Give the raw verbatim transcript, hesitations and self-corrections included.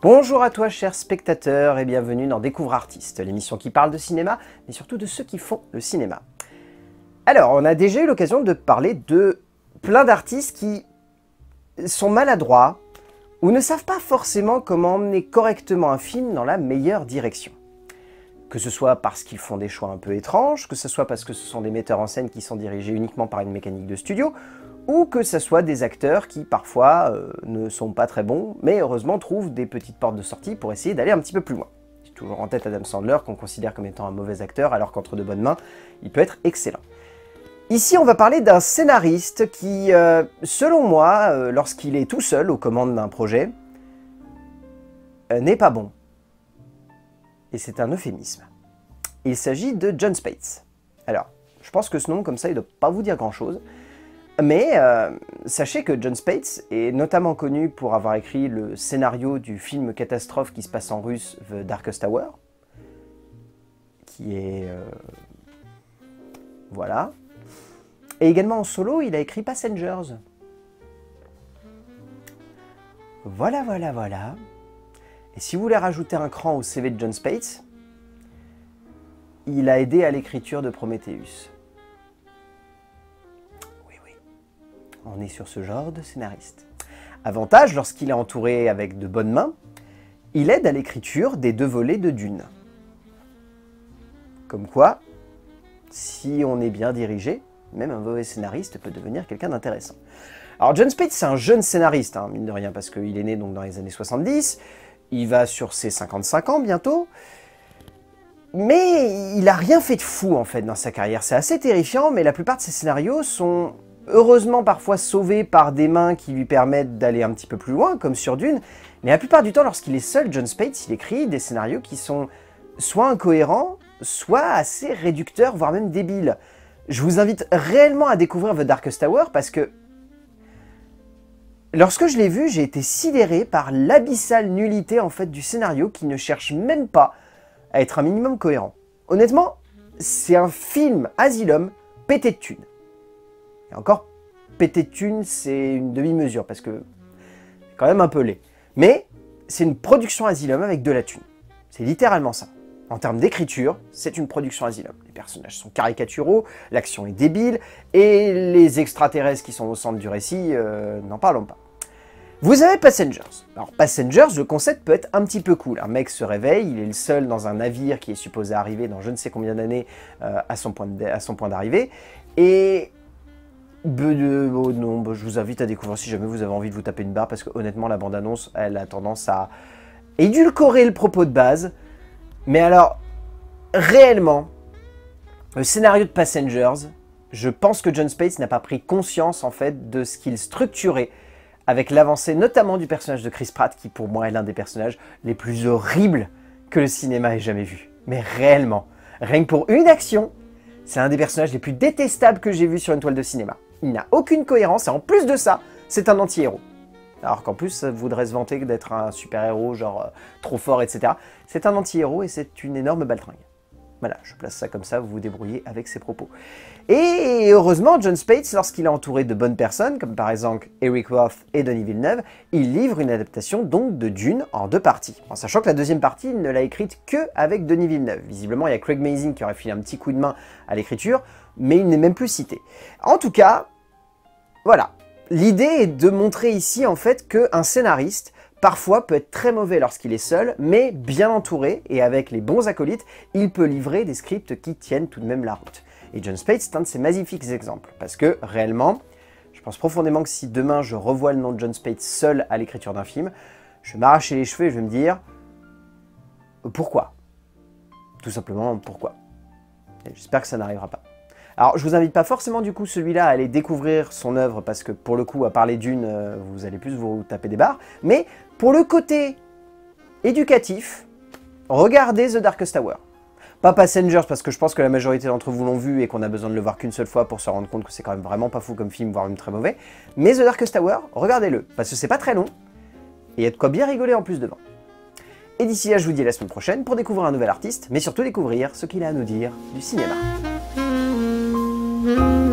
Bonjour à toi chers spectateurs et bienvenue dans Découvre Artistes, l'émission qui parle de cinéma, mais surtout de ceux qui font le cinéma. Alors, on a déjà eu l'occasion de parler de plein d'artistes qui sont maladroits ou ne savent pas forcément comment emmener correctement un film dans la meilleure direction. Que ce soit parce qu'ils font des choix un peu étranges, que ce soit parce que ce sont des metteurs en scène qui sont dirigés uniquement par une mécanique de studio, ou que ce soit des acteurs qui parfois euh, ne sont pas très bons, mais heureusement trouvent des petites portes de sortie pour essayer d'aller un petit peu plus loin. J'ai toujours en tête Adam Sandler qu'on considère comme étant un mauvais acteur, alors qu'entre de bonnes mains, il peut être excellent. Ici, on va parler d'un scénariste qui, euh, selon moi, euh, lorsqu'il est tout seul aux commandes d'un projet, euh, n'est pas bon. Et c'est un euphémisme. Il s'agit de Jon Spaihts. Alors, je pense que ce nom, comme ça, il ne doit pas vous dire grand-chose. Mais euh, sachez que Jon Spaihts est notamment connu pour avoir écrit le scénario du film catastrophe qui se passe en russe, The Darkest Tower, qui est... Euh, voilà. Et également en solo, il a écrit Passengers. Voilà, voilà, voilà. Et si vous voulez rajouter un cran au C V de Jon Spaihts, il a aidé à l'écriture de Prometheus. On est sur ce genre de scénariste. Avantage, lorsqu'il est entouré avec de bonnes mains, il aide à l'écriture des deux volets de Dune. Comme quoi, si on est bien dirigé, même un mauvais scénariste peut devenir quelqu'un d'intéressant. Alors Jon Spaihts, c'est un jeune scénariste, hein, mine de rien, parce qu'il est né donc dans les années soixante-dix, il va sur ses cinquante-cinq ans bientôt, mais il n'a rien fait de fou en fait dans sa carrière. C'est assez terrifiant, mais la plupart de ses scénarios sont... heureusement parfois sauvé par des mains qui lui permettent d'aller un petit peu plus loin, comme sur Dune, mais la plupart du temps, lorsqu'il est seul, Jon Spaihts, il écrit des scénarios qui sont soit incohérents, soit assez réducteurs, voire même débiles. Je vous invite réellement à découvrir The Darkest Tower, parce que lorsque je l'ai vu, j'ai été sidéré par l'abyssale nullité en fait du scénario qui ne cherche même pas à être un minimum cohérent. Honnêtement, c'est un film Asylum pété de thunes. Et encore, pété de thunes, c'est une demi-mesure, parce que c'est quand même un peu laid. Mais c'est une production Asylum avec de la thune. C'est littéralement ça. En termes d'écriture, c'est une production Asylum. Les personnages sont caricaturaux, l'action est débile, et les extraterrestres qui sont au centre du récit, euh, n'en parlons pas. Vous avez Passengers. Alors Passengers, le concept peut être un petit peu cool. Un mec se réveille, il est le seul dans un navire qui est supposé arriver dans je ne sais combien d'années euh, à son point d'arrivée, et... Euh, oh non, bah, je vous invite à découvrir si jamais vous avez envie de vous taper une barre, parce que honnêtement la bande-annonce, elle a tendance à édulcorer le propos de base. Mais alors, réellement, le scénario de Passengers, je pense que Jon Spaihts n'a pas pris conscience en fait de ce qu'il structurait avec l'avancée notamment du personnage de Chris Pratt, qui pour moi est l'un des personnages les plus horribles que le cinéma ait jamais vu. Mais réellement, rien que pour une action, c'est un des personnages les plus détestables que j'ai vu sur une toile de cinéma. Il n'a aucune cohérence et en plus de ça, c'est un anti-héros. Alors qu'en plus, ça voudrait se vanter d'être un super-héros, genre euh, trop fort, et cetera. C'est un anti-héros et c'est une énorme baltringue. Voilà, je place ça comme ça, vous vous débrouillez avec ses propos. Et heureusement, Jon Spaihts, lorsqu'il est entouré de bonnes personnes, comme par exemple Eric Roth et Denis Villeneuve, il livre une adaptation donc de Dune en deux parties. En sachant que la deuxième partie, il ne l'a écrite que avec Denis Villeneuve. Visiblement, il y a Craig Mazin qui aurait filé un petit coup de main à l'écriture, mais il n'est même plus cité. En tout cas, voilà. L'idée est de montrer ici en fait qu'un scénariste, parfois, peut être très mauvais lorsqu'il est seul, mais bien entouré, et avec les bons acolytes, il peut livrer des scripts qui tiennent tout de même la route. Et Jon Spaihts est un de ces magnifiques exemples, parce que, réellement, je pense profondément que si demain je revois le nom de Jon Spaihts seul à l'écriture d'un film, je vais m'arracher les cheveux et je vais me dire « Pourquoi ?» Tout simplement, pourquoi? J'espère que ça n'arrivera pas. Alors, je vous invite pas forcément du coup celui-là à aller découvrir son œuvre, parce que pour le coup, à parler d'une, euh, vous allez plus vous taper des barres, mais pour le côté éducatif, regardez The Darkest Tower. Pas Passengers, parce que je pense que la majorité d'entre vous l'ont vu et qu'on a besoin de le voir qu'une seule fois pour se rendre compte que c'est quand même vraiment pas fou comme film, voire même très mauvais. Mais The Darkest Tower, regardez-le, parce que c'est pas très long, et il y a de quoi bien rigoler en plus devant. Et d'ici là, je vous dis à la semaine prochaine pour découvrir un nouvel artiste, mais surtout découvrir ce qu'il a à nous dire du cinéma. Mm-hmm.